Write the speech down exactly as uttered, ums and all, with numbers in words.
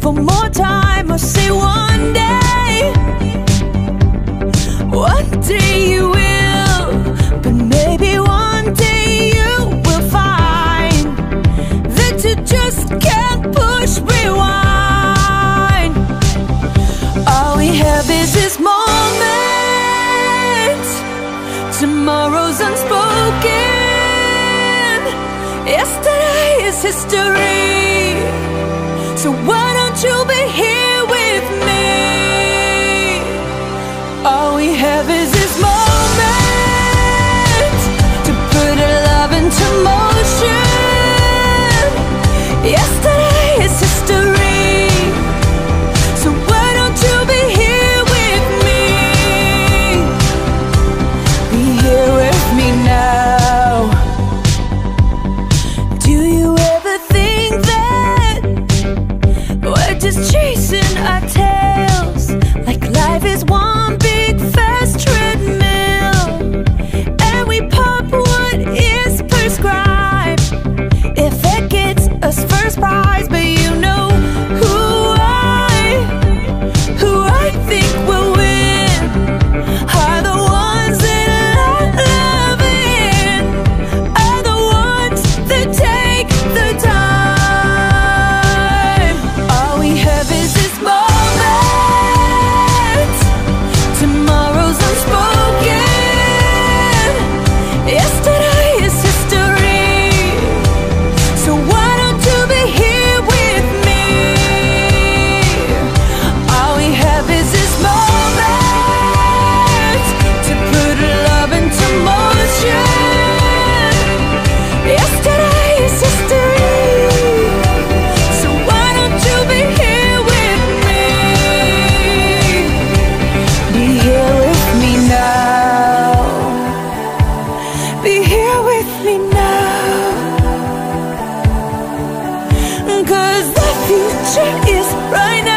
for more time, or say one day. One day you will, but maybe one day you will find that you just can't push rewind. All we have is this moment. Tomorrow's unspoken. Yesterday is history. So why don't you be here with me? All we have is this moment to put our love into motion. Yesterday is history. So why don't you be here with me? Be here with me now. Do you ever think that we're just chasing our tails, like life is one big fast treadmill, and we pop what is prescribed if it gets us first prize? But you know who I, who I think will win are the ones that I love in, are the ones that take the time. All we have is this moment. Tomorrow's unspoken. Yesterday is history. So why don't you be here with me? All we have is this moment to put our love into motion. Yesterday is history. So why don't you be here with me? Be here with me now. Be here with me now. 'Cause the future is right now.